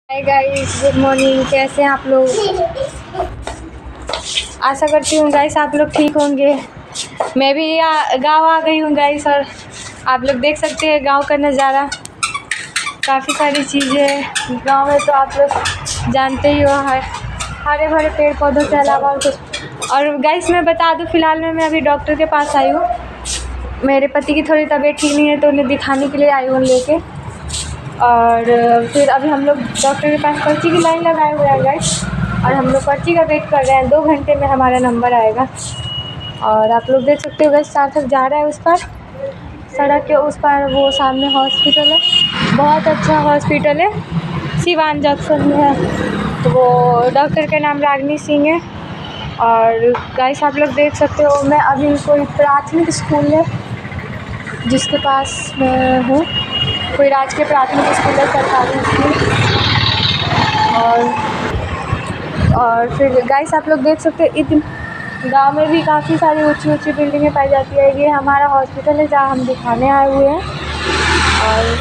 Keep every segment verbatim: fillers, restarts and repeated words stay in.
Hi guys, good morning. कैसे हैं आप लोग? आशा करती हूँ गाइस आप लोग ठीक होंगे। मैं भी गांव आ गई हूँ गाइस, और आप लोग देख सकते हैं गांव का नज़ारा। काफ़ी सारी चीज़ें गांव में, तो आप लोग जानते ही हो, हरे भरे पेड़ पौधों के अलावा और कुछ। और गाइस मैं बता दूँ, फ़िलहाल में मैं अभी डॉक्टर के पास आई हूँ। मेरे पति की थोड़ी तबीयत ठीक नहीं है, तो उन्हें दिखाने के लिए आई हूँ लेके। और फिर अभी हम लोग डॉक्टर के पास पर्ची की लाइन लगाए हुए हैं गाइस, और हम लोग पर्ची का वेट कर रहे हैं। दो घंटे में हमारा नंबर आएगा। और आप लोग देख सकते हो गाइस, सार्थक जा रहा है उस पर, सड़क के उस पर। वो सामने हॉस्पिटल है, बहुत अच्छा हॉस्पिटल है, सिवान जंक्शन में है। तो वो डॉक्टर का नाम रागिनी सिंह है। और गाइस आप लोग देख सकते हो, मैं अभी कोई प्राथमिक स्कूल है जिसके पास मैं हूँ, कोई राजकीय प्राथमिक स्कूल है, सरकारी स्कूल। और और फिर गाइस आप लोग देख सकते हैं, इतनी गांव में भी काफ़ी सारी ऊंची ऊंची बिल्डिंगें पाई जाती है। ये हमारा हॉस्पिटल है जहां हम दिखाने आए हुए हैं। और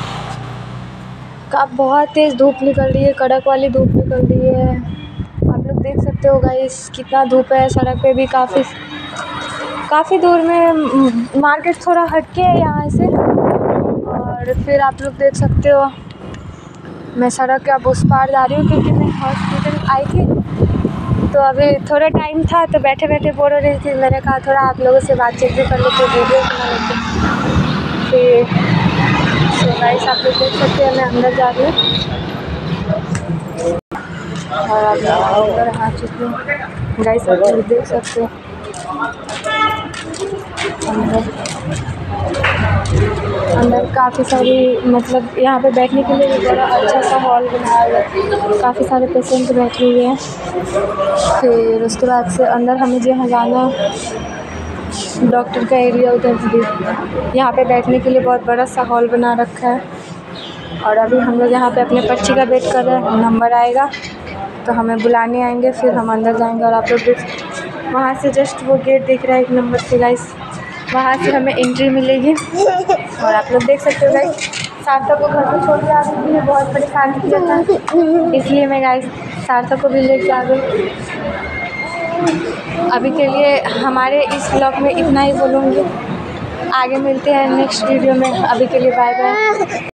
का बहुत तेज़ धूप निकल रही है, कड़क वाली धूप निकल रही है। आप लोग देख सकते हो गाइस कितना धूप है। सड़क पे भी काफ़ी काफ़ी दूर में मार्केट थोड़ा हटके है यहाँ से। और फिर आप लोग देख सकते हो, मैं सड़क के अब उस पार जा रही हूँ क्योंकि मैं हॉस्पिटल आई थी। तो अभी थोड़ा टाइम था, तो बैठे बैठे बोर हो रही थी। मैंने कहा थोड़ा आप लोगों से बातचीत भी कर लेते, वीडियो बना लेते। फिर सो गाइस आप लोग देख सकते हैं, मैं अंदर जा रही हूँ और अब मैं अंदर आ चुकी हूँ। गाइस आप लोग देख सकते हो अंदर अंदर काफ़ी सारी, मतलब यहाँ पे बैठने के लिए भी बड़ा अच्छा सा हॉल बनाया हुआ है। काफ़ी सारे पेशेंट बैठे हुए हैं। फिर उसके बाद से अंदर हमें जहाँ जाना, डॉक्टर का एरिया उधर भी, यहाँ पे बैठने के लिए बहुत बड़ा सा हॉल बना रखा है। और अभी हम लोग यहाँ पे अपने पर्ची का वेट कर रहे हैं। नंबर आएगा तो हमें बुलाने आएंगे, फिर हम अंदर जाएंगे। और आप लोग देख, वहाँ से जस्ट वो गेट दिख रहा है एक नंबर से गाइस, वहाँ से हमें एंट्री मिलेगी। और आप लोग देख सकते हो गाइस, सार्थक को घर पर छोड़ के आ गई, बहुत परेशान किया था, इसलिए मैं गाइस सार्थक को भी लेके आ गई। अभी के लिए हमारे इस ब्लॉग में इतना ही बोलूँगी। आगे मिलते हैं नेक्स्ट वीडियो में। अभी के लिए बाय बाय।